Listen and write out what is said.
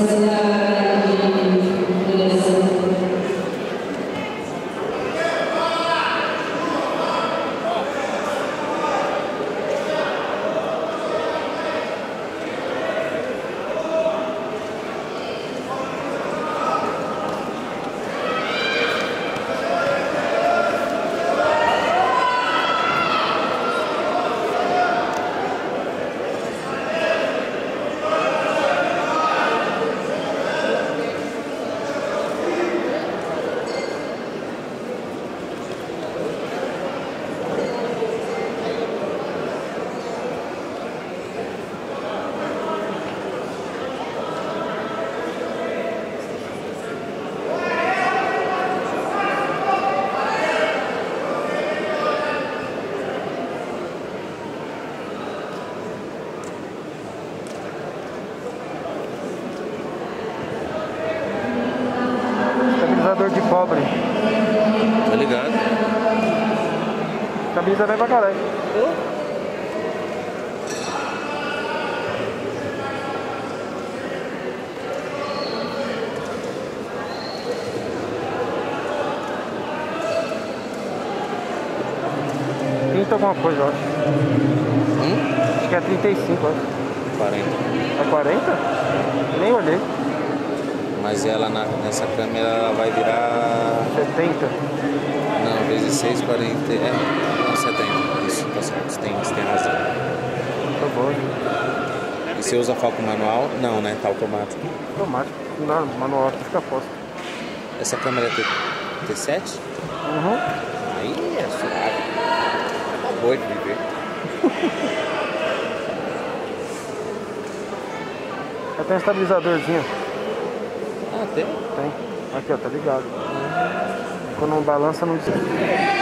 Estabilizador de cobre. Tá ligado? Estabiliza bem pra caralho. Alguma coisa, eu acho. Acho que é 35, acho. 40. É 40? Nem olhei. Mas ela nessa câmera ela vai virar 70? Não, vezes 6, 40. Não, 70. Isso, tá certo. Você tem razão. Tá bom. E você usa foco manual? Não, né? Tá automático. Automático. Não, manual aqui fica posto. Essa câmera é T7? Uhum. Aí é suave. Boa de viver. Já tem um estabilizadorzinho. Ah, tem? Tem. Aqui, ó, tá ligado. Quando não balança, não...